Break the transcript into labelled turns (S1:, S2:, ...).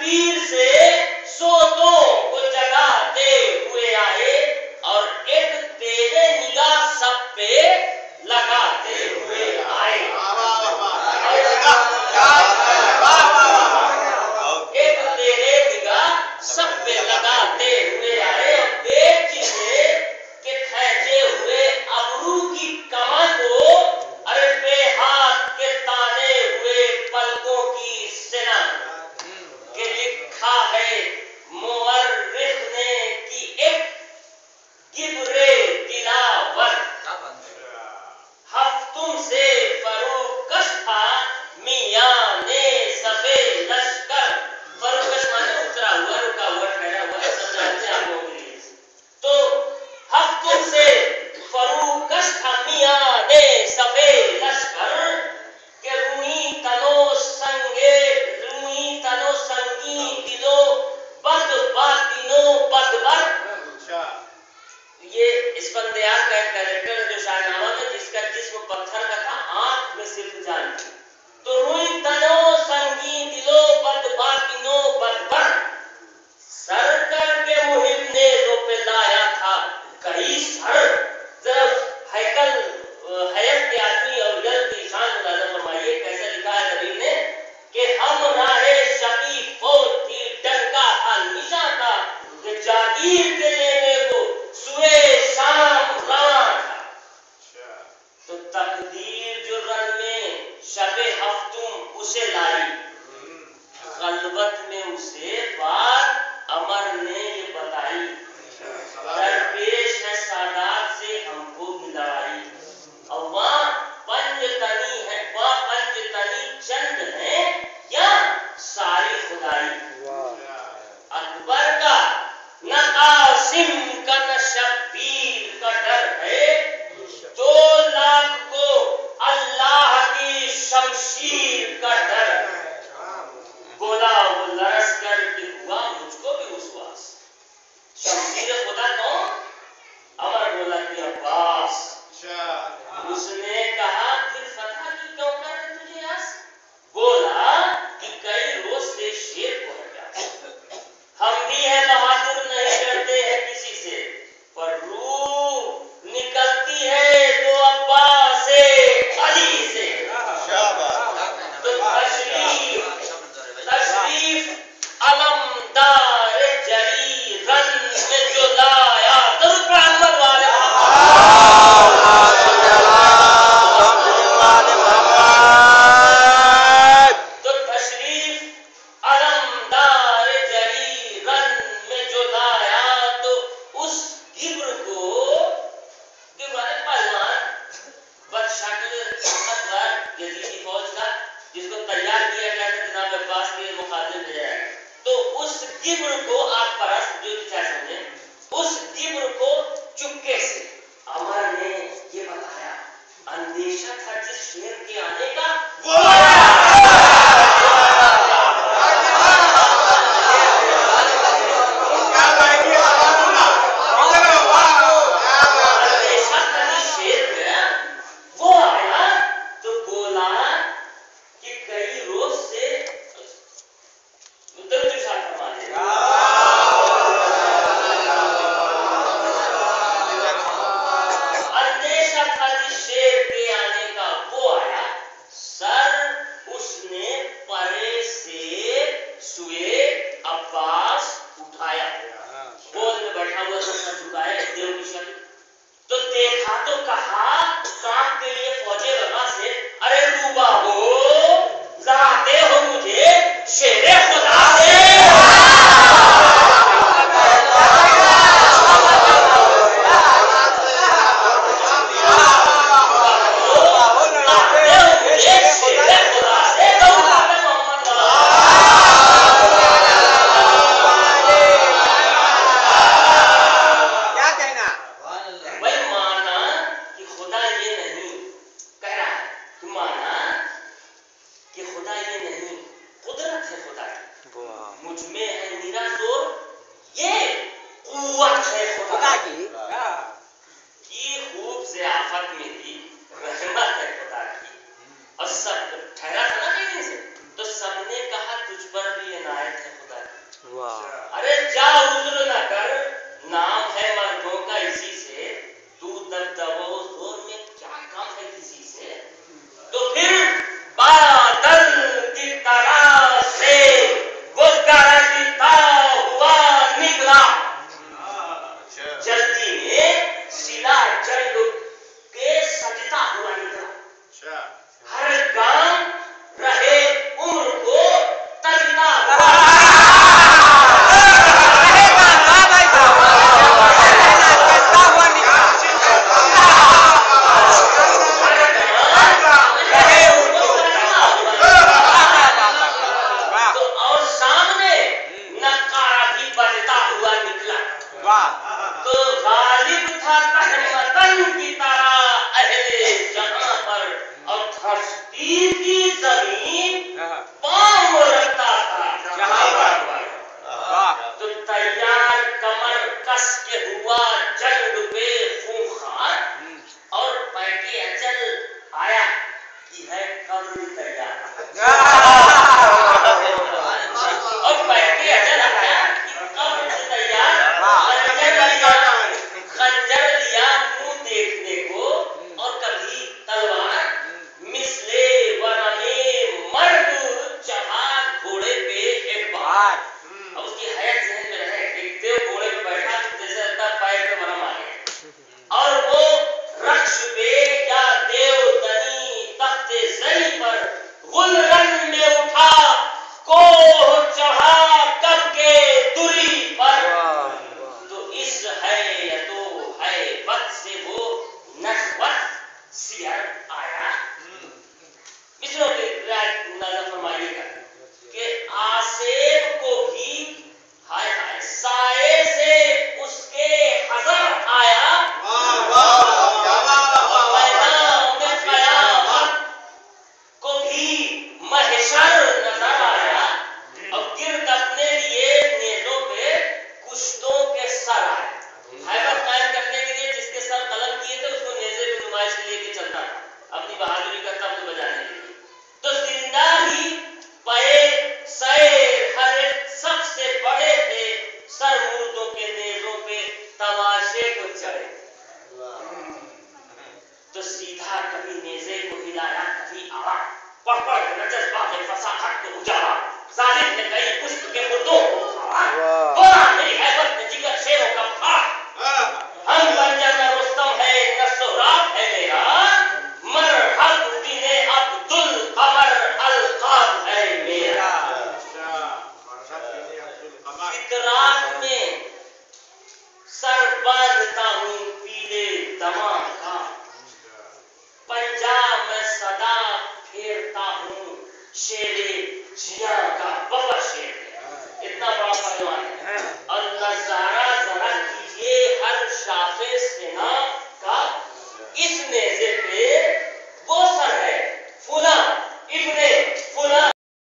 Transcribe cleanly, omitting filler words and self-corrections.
S1: تکبیر سے سوتوں کو جگاتے ہوئے آئے اور ایک تیرے نگاہ سب پہ لگاتے ہوئے آئے. ایک تیرے نگاہ سب پہ لگاتے ہوئے آئے اور دیکھ چیزیں کہ کھینچے ہوئے ابرو کی کمر کو ارے بے ہاتھ کے تانے ہوئے پلکوں کی سنا کہ لکھا ہے مورخ نے کہ ایک گبرے دلاور ہفتم سے فروکش تھا میاں نے سفید لشکر. فروکش مانے اترا ہوا رکا ہوا ٹھہرا ہوا سب جانتے ہیں آپ لوگوں کے لیے. تو ہفتم سے فروکش تھا میاں نے سفید لشکر کہ روئی تنو سنگی دلو بد باطنو بدبر. یہ اسفندیار کا ایک کریکٹر ہے جو شاہنامہ میں جس کا جسم پتھر کا تھا آنکھ میں صرف جان تھی. تو روئی تنو سنگی دلو بد باطنو بدبر سر کر کے محب نے رو پہ لایا تھا کئی سر. ذرا ہیکل حیت کے آدمی اور یل کی شان ملازم فرمائیے کیسے لکھا ہے کبیر نے کہ ہم راہ شقی فوت تھی ڈنکا تھا نشاں کا کہ جاگیر کے لینے کو سوئے شام رواں تھا. تو تقدیر جو رن میں شب ہفتم اسے لائی خلوت میں اسے بات امر نے یہ بتائی درپیش ہے سادات سے ہم کو ملائی. اور وہاں پنج تنی ہے وہاں پنج تنی چند ہے یا ساری خدائی. اکبر کا نہ قاسم کا نہ شبیر کا ڈر ہے 2 لاکھ کو اللہ کی شمشیر کا ڈر ہے. بولا وہ لرس کر کے ہوا مجھ کو بھی وسواس. شمشیر خدا کون؟ امر بولا کہ عباس. اس نے کہا پھر فتح کی کیوں کر رہے تجھے یاس؟ بولا کہ کئی روز سے شیر کو ہٹا ہم بھی ہیں بہادر نہیں ڈرتے ہیں کسی سے پر روح نکلتی ہے تو عباس سے علی سے. تو تشریف علمدار جری رن میں جو لایا درود پر احمد والے تو تشریف علمدار جری رن میں جو لایا تو اس گبر کو گبر پہلوان بدشکل طاقتور یزیدی فوج کا جس کو تیار کیا گیا تھا جناب عباس کے مقابلے میں جائے تو اس گبر کو آپ پرست جو بھی چاہ سمجھیں اس گبر کو چپکے سے امر نے یہ بتایا اندیشہ تھا جس شیر کے آنے کا وہ پر بھی عنایت ہے خدا अरे जा उज्र न कर, नाम है मर्दों का इसी से, तू दबदबो जोर में क्या काम है किसी से। तो फिर बादल की तरह से वो गरजता हुआ निकला, जल्दी में सिला जल के सजता हुआ निकला। हर काम रहे उम्र को तजता हुआ। तो गालिब था तहमतन की तरह अहले जहां पर, और धरती की जमीन पांव रखता था जहां पर। तो तैयार कमर कस के हुआ जंग पे खूंखार, और पैके अजल आया कि है कब्र तैयार। और पैके अजल आया कि कब्र तैयार। खंजर लिया मुंह देखने को, और कभी तलवार, मिसले वरने मर्द चढ़ा घोड़े पे एक बार। अब उसकी हयात जहन में रहे, एक देव घोड़े पे बैठा, जैसे लगता पैर पे मरम आ गया, और वो रक्ष पे या देवदनी तख्ते ज़री पर गुलरन में उठा, कोह चढ़ा कब के दुरी पर। तो इस है या तो है वक्त से वो नस्वत सियर आया। मित्रों के नजर फरमाइएगा कि आसेब को भी हाय हाय साए से उसके हजर आया, मैदान में कयामत को भी महशर नजर आया, और गिरद अपने लिए नेजों पे कुश्तों के सर आए। हैबत कायम करने के लिए जिसके सर कलम किए थे, उसको नेजे पे नुमाइश के लेके चलता था, अपनी बहादुरी का तब्द बजाने के लिए। तो जिंदा ही पे सैर हर एक सबसे बड़े थे, सर मुर्दों के नेजों पे तमाशे को चढ़े। तो सीधा कभी नेजे को हिलाया, कभी आड़ा, पढ़ पढ़ के नजर बातें फसाहत को उजाला, जालिम ने कई पुष्प के मुर्दों को उखाड़ा, बोला मेरी हैबत में जिगर शेरों का फाड़। हम पंजर में रुस्तम है, न सोहराब है मेरा, मरहब दिने अब्दुल कमर अलकाब है मेरा। फितरात में सर बांधता हूँ पीले दमा का, पंजाब में सदा फेरता हूँ शेरे